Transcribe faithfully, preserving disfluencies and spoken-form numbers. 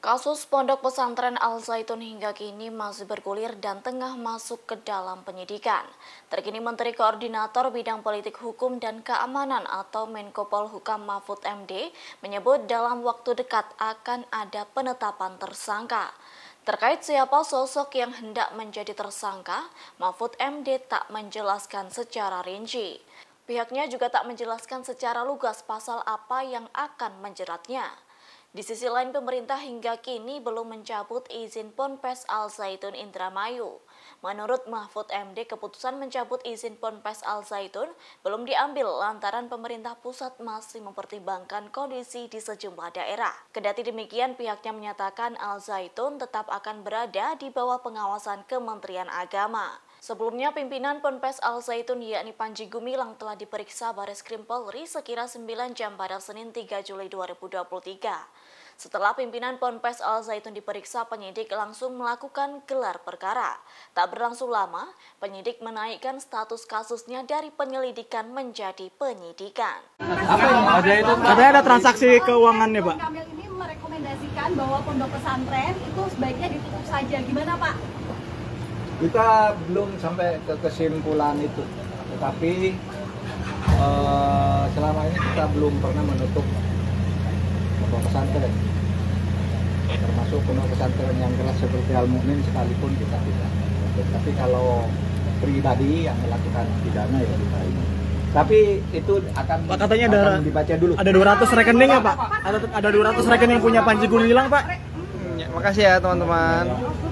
Kasus pondok pesantren Al Zaitun hingga kini masih bergulir dan tengah masuk ke dalam penyidikan. Terkini Menteri Koordinator Bidang Politik Hukum dan Keamanan atau Menko Polhukam Mahfud M D menyebut dalam waktu dekat akan ada penetapan tersangka. Terkait siapa sosok yang hendak menjadi tersangka, Mahfud M D tak menjelaskan secara rinci. Pihaknya juga tak menjelaskan secara lugas pasal apa yang akan menjeratnya. Di sisi lain, pemerintah hingga kini belum mencabut izin Ponpes Al Zaitun Indramayu. Menurut Mahfud M D, keputusan mencabut izin Ponpes Al Zaitun belum diambil lantaran pemerintah pusat masih mempertimbangkan kondisi di sejumlah daerah. Kendati demikian, pihaknya menyatakan Al Zaitun tetap akan berada di bawah pengawasan Kementerian Agama. Sebelumnya, pimpinan Ponpes Al Zaitun yakni Panji Gumilang telah diperiksa Bareskrim Polri sekira sembilan jam pada Senin tiga Juli dua ribu dua puluh tiga. Setelah pimpinan Ponpes Al Zaitun diperiksa, penyidik langsung melakukan gelar perkara. Tak berlangsung lama, penyidik menaikkan status kasusnya dari penyelidikan menjadi penyidikan. Apa yang ada itu? Katanya ada transaksi keuangannya, Pak. Kamil ini merekomendasikan bahwa pondok pesantren itu sebaiknya ditutup saja. Gimana, Pak? Kita belum sampai ke kesimpulan itu, tetapi uh, selama ini kita belum pernah menutup pondok pesantren, termasuk pondok pesantren yang keras seperti Al Mukmin sekalipun kita tidak. Tapi kalau pribadi yang melakukan pidana ya kita ini. Tapi itu akan, Pak, katanya akan ada, dibaca dulu. Ada dua ratus rekening ya, Pak? Ada ada dua ratus rekening yang punya Panji Gumilang, Pak. Ya, makasih ya teman-teman.